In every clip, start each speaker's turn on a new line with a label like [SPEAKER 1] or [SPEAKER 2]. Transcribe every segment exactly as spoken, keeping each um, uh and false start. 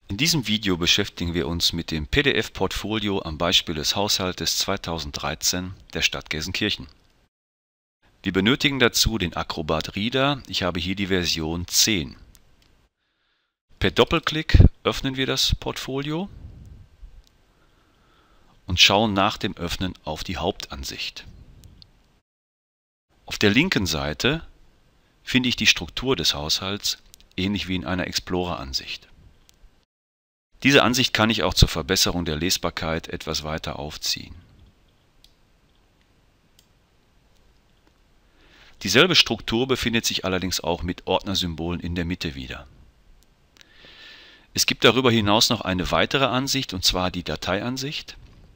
[SPEAKER 1] In diesem Video beschäftigen wir uns mit dem P D F-Portfolio am Beispiel des Haushaltes zweitausenddreizehn der Stadt Gelsenkirchen. Wir benötigen dazu den Acrobat Reader. Ich habe hier die Version zehn. Per Doppelklick öffnen wir das Portfolio und schauen nach dem Öffnen auf die Hauptansicht. Auf der linken Seite finde ich die Struktur des Haushalts, ähnlich wie in einer Explorer-Ansicht. Diese Ansicht kann ich auch zur Verbesserung der Lesbarkeit etwas weiter aufziehen. Dieselbe Struktur befindet sich allerdings auch mit Ordnersymbolen in der Mitte wieder. Es gibt darüber hinaus noch eine weitere Ansicht, und zwar die Dateiansicht.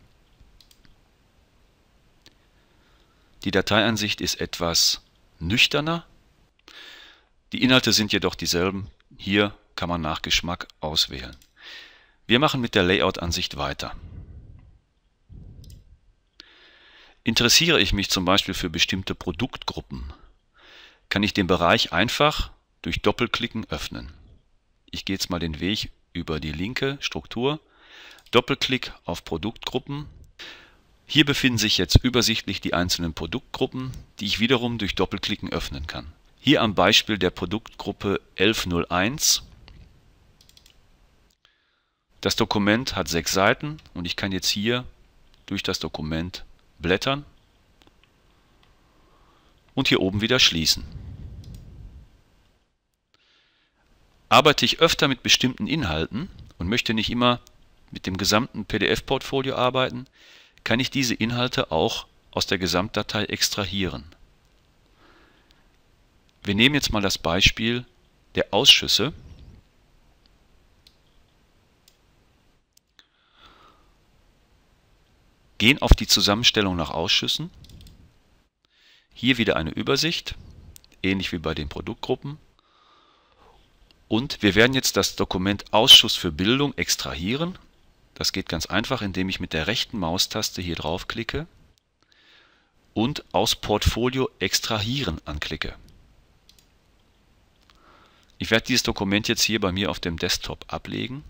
[SPEAKER 1] Die Dateiansicht ist etwas nüchterner. Die Inhalte sind jedoch dieselben. Hier kann man nach Geschmack auswählen. Wir machen mit der Layout-Ansicht weiter. Interessiere ich mich zum Beispiel für bestimmte Produktgruppen, kann ich den Bereich einfach durch Doppelklicken öffnen. Ich gehe jetzt mal den Weg über die linke Struktur, Doppelklick auf Produktgruppen. Hier befinden sich jetzt übersichtlich die einzelnen Produktgruppen, die ich wiederum durch Doppelklicken öffnen kann. Hier am Beispiel der Produktgruppe elf null eins. Das Dokument hat sechs Seiten und ich kann jetzt hier durch das Dokument blättern und hier oben wieder schließen. Arbeite ich öfter mit bestimmten Inhalten und möchte nicht immer mit dem gesamten P D F-Portfolio arbeiten, kann ich diese Inhalte auch aus der Gesamtdatei extrahieren. Wir nehmen jetzt mal das Beispiel der Ausschüsse. Gehen auf die Zusammenstellung nach Ausschüssen. Hier wieder eine Übersicht, ähnlich wie bei den Produktgruppen. Und wir werden jetzt das Dokument Ausschuss für Bildung extrahieren. Das geht ganz einfach, indem ich mit der rechten Maustaste hier draufklicke und aus Portfolio extrahieren anklicke. Ich werde dieses Dokument jetzt hier bei mir auf dem Desktop ablegen.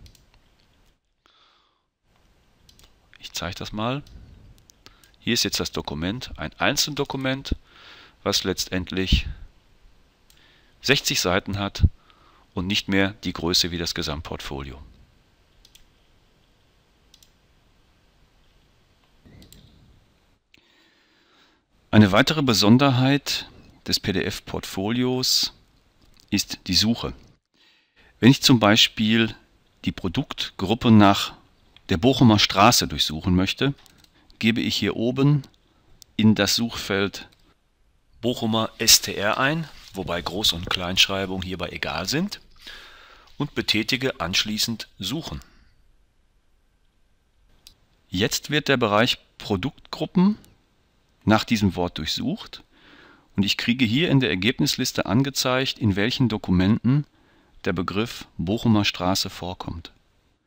[SPEAKER 1] Ich zeige das mal. Hier ist jetzt das Dokument, ein Einzeldokument, was letztendlich sechzig Seiten hat und nicht mehr die Größe wie das Gesamtportfolio. Eine weitere Besonderheit des P D F-Portfolios ist die Suche. Wenn ich zum Beispiel die Produktgruppe nach der Bochumer Straße durchsuchen möchte, gebe ich hier oben in das Suchfeld Bochumer S T R ein, wobei Groß- und Kleinschreibung hierbei egal sind, und betätige anschließend Suchen. Jetzt wird der Bereich Produktgruppen nach diesem Wort durchsucht und ich kriege hier in der Ergebnisliste angezeigt, in welchen Dokumenten der Begriff Bochumer Straße vorkommt.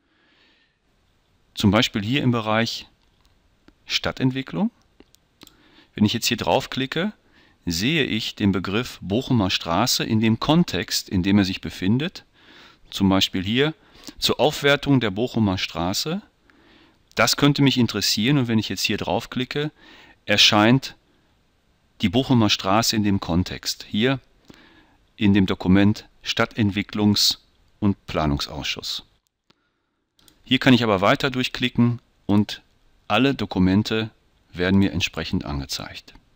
[SPEAKER 1] Zum Beispiel hier im Bereich Stadtentwicklung. Wenn ich jetzt hier draufklicke, sehe ich den Begriff Bochumer Straße in dem Kontext, in dem er sich befindet. Zum Beispiel hier zur Aufwertung der Bochumer Straße. Das könnte mich interessieren, und wenn ich jetzt hier draufklicke, erscheint die Bochumer Straße in dem Kontext. Hier in dem Dokument Stadtentwicklungs- und Planungsausschuss. Hier kann ich aber weiter durchklicken und alle Dokumente werden mir entsprechend angezeigt.